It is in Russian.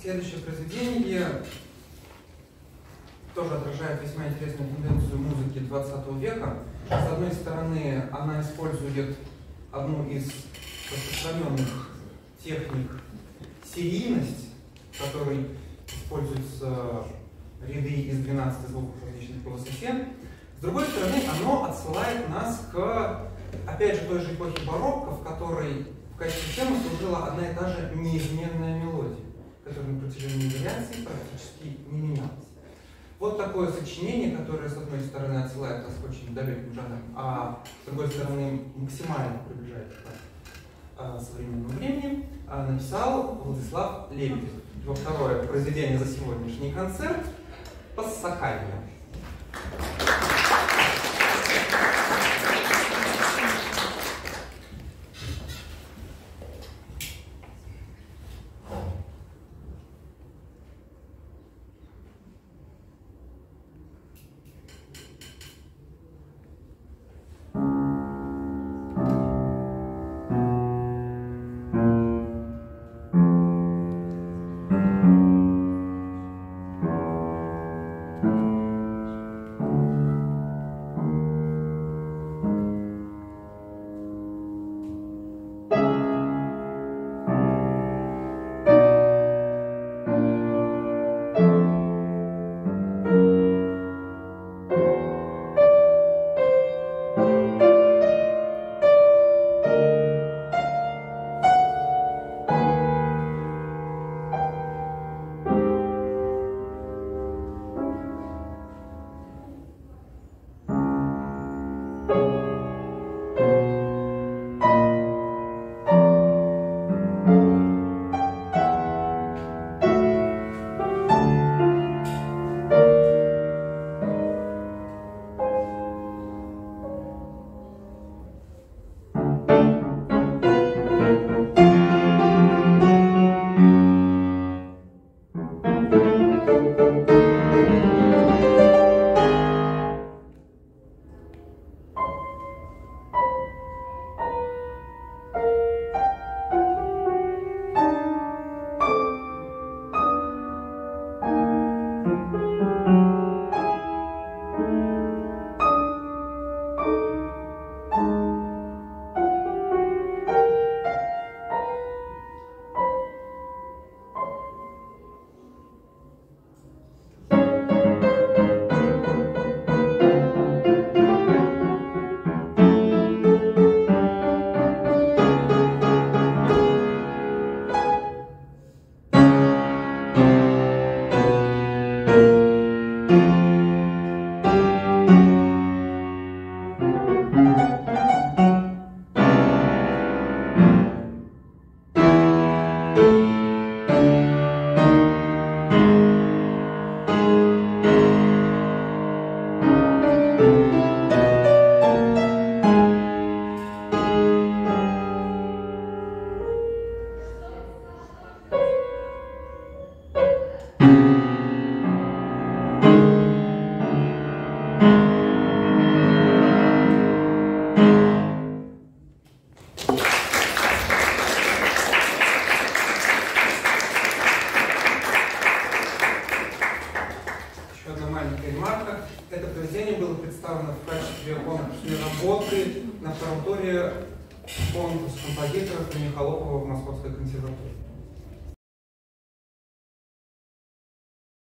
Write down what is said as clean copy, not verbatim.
Следующее произведение тоже отражает весьма интересную тенденцию музыки 20 века. С одной стороны, она использует одну из распространенных техник серийность, в которой используются ряды из 12 звуков различных по высоте. С другой стороны, оно отсылает нас к, опять же, той же эпохе барокко, в которой в качестве темы служила одна и та же неизменная мелодия, которая на протяжении вариаций практически не менялась. Вот такое сочинение, которое, с одной стороны, отсылает нас к очень далеким жанрам, а с другой стороны, максимально приближает к современному времени, написал Владислав Лебедев. Его второе произведение за сегодняшний концерт «Пассакалия».